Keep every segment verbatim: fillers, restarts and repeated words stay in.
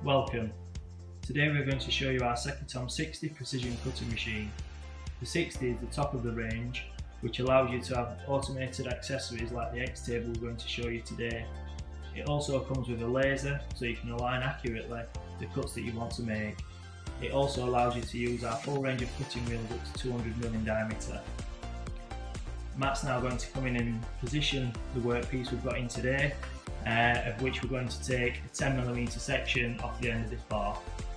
Welcome. Today we're going to show you our Secotom sixty precision cutting machine. The sixty is the top of the range, which allows you to have automated accessories like the X table we're going to show you today. It also comes with a laser so you can align accurately the cuts that you want to make. It also allows you to use our full range of cutting wheels up to two hundred millimetre in diameter. Matt's now going to come in and position the workpiece we've got in today, uh, of which we're going to take a ten millimetre section off the end of this bar.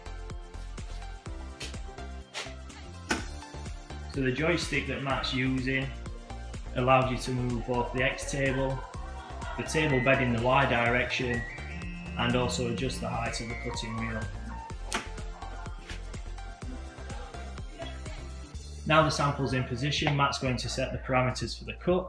So the joystick that Matt's using allows you to move both the X table, the table bed in the Y direction, and also adjust the height of the cutting wheel. Now the sample's in position, Matt's going to set the parameters for the cut,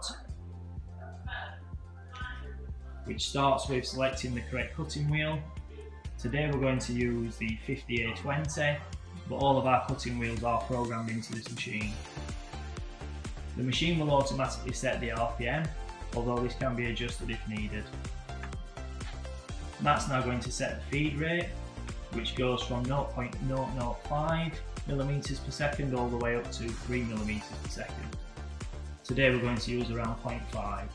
which starts with selecting the correct cutting wheel. Today we're going to use the fifty A twenty, but all of our cutting wheels are programmed into this machine. The machine will automatically set the R P M, although this can be adjusted if needed. Matt's now going to set the feed rate, which goes from zero point zero zero five millimetres per second all the way up to three millimetres per second. Today we're going to use around zero point five.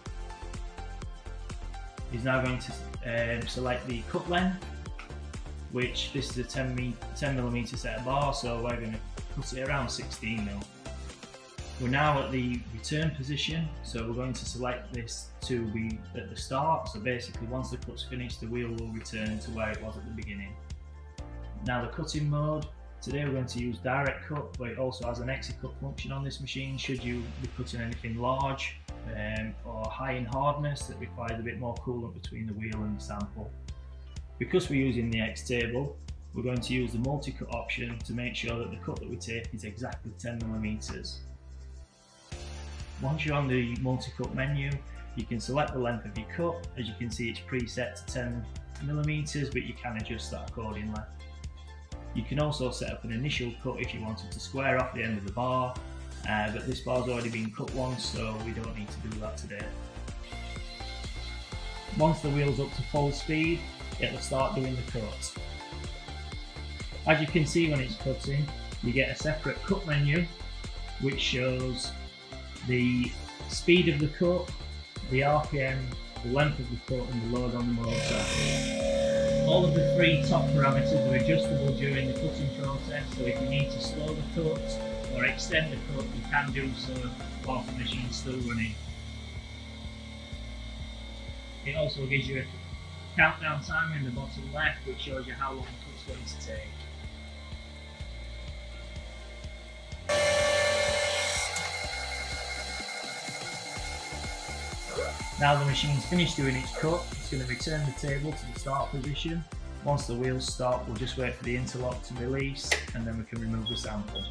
He's now going to um, select the cut length, which this is a ten millimetre set bar, so we're going to cut it around sixteen mil. We're now at the return position, so we're going to select this to be at the start, so basically once the cut's finished the wheel will return to where it was at the beginning. Now the cutting mode, today we're going to use direct cut, but it also has an exit cut function on this machine should you be cutting anything large um, or high in hardness that requires a bit more coolant between the wheel and the sample. Because we're using the X table, we're going to use the multi-cut option to make sure that the cut that we take is exactly ten millimetres. Once you're on the multi-cut menu, you can select the length of your cut. As you can see, it's preset to ten millimetres, but you can adjust that accordingly. You can also set up an initial cut if you wanted to square off the end of the bar, uh, but this bar's already been cut once, so we don't need to do that today. Once the wheel's up to full speed, it'll start doing the cut. As you can see when it's cutting, you get a separate cut menu which shows the speed of the cut, the R P M, the length of the cut and the load on the motor. All of the three top parameters are adjustable during the cutting process, so if you need to slow the cut or extend the cut, you can do so whilst the machine's still running. It also gives you a countdown timer in the bottom left, which shows you how long the cut's going to take. Now the machine's finished doing its cut, it's going to return the table to the start position. Once the wheels stop, we'll just wait for the interlock to release and then we can remove the sample.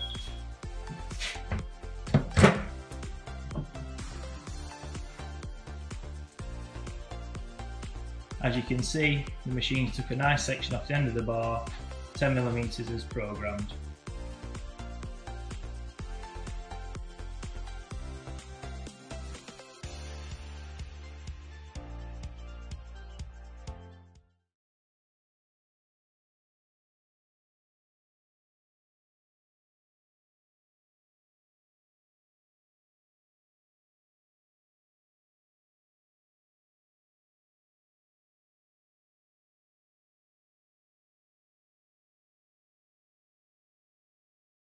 As you can see, the machine took a nice section off the end of the bar, ten millimetres as programmed.